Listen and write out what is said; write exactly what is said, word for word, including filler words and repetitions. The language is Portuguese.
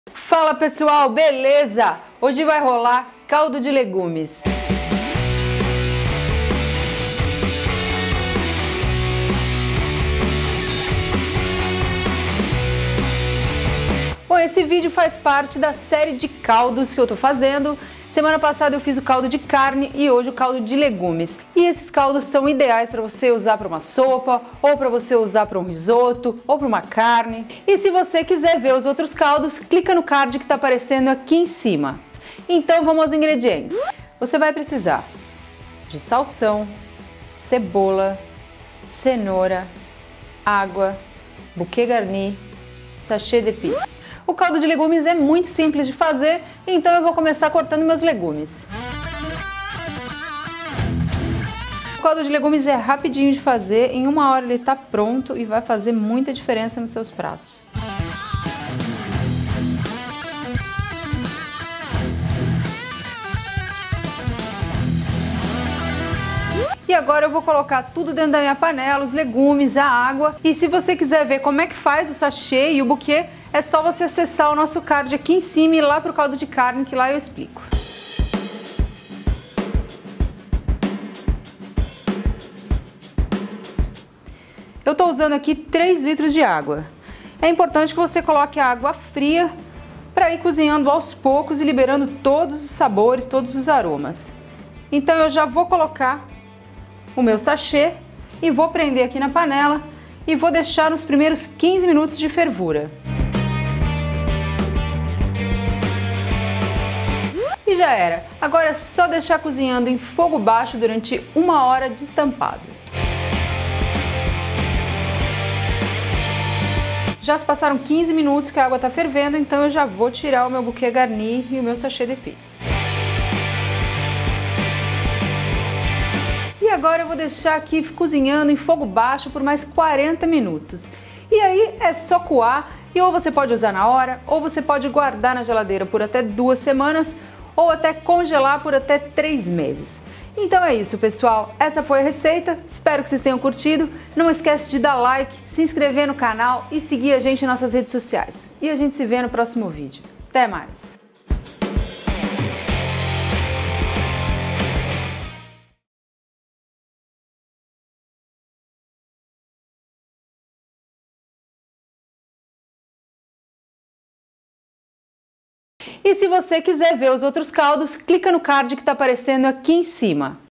Fala pessoal, beleza? Hoje vai rolar caldo de legumes. Bom, esse vídeo faz parte da série de caldos que eu tô fazendo. Semana passada eu fiz o caldo de carne e hoje o caldo de legumes. E esses caldos são ideais para você usar para uma sopa, ou para você usar para um risoto, ou para uma carne. E se você quiser ver os outros caldos, clica no card que está aparecendo aqui em cima. Então vamos aos ingredientes. Você vai precisar de salsão, cebola, cenoura, água, bouquet garni, sachê d'épices. O caldo de legumes é muito simples de fazer, então eu vou começar cortando meus legumes. O caldo de legumes é rapidinho de fazer, em uma hora ele está pronto e vai fazer muita diferença nos seus pratos. E agora eu vou colocar tudo dentro da minha panela, os legumes, a água. E se você quiser ver como é que faz o sachê e o buquê, é só você acessar o nosso card aqui em cima e ir lá pro caldo de carne, que lá eu explico. Eu estou usando aqui três litros de água. É importante que você coloque a água fria para ir cozinhando aos poucos e liberando todos os sabores, todos os aromas. Então eu já vou colocar o meu sachê e vou prender aqui na panela e vou deixar nos primeiros quinze minutos de fervura. E já era. Agora é só deixar cozinhando em fogo baixo durante uma hora destampado. Já se passaram quinze minutos que a água está fervendo, então eu já vou tirar o meu bouquet garni e o meu sachê d'épices. E agora eu vou deixar aqui cozinhando em fogo baixo por mais quarenta minutos. E aí é só coar, e ou você pode usar na hora, ou você pode guardar na geladeira por até duas semanas, ou até congelar por até três meses. Então é isso, pessoal. Essa foi a receita. Espero que vocês tenham curtido. Não esquece de dar like, se inscrever no canal e seguir a gente nas nossas redes sociais. E a gente se vê no próximo vídeo. Até mais! E se você quiser ver os outros caldos, clica no card que está aparecendo aqui em cima.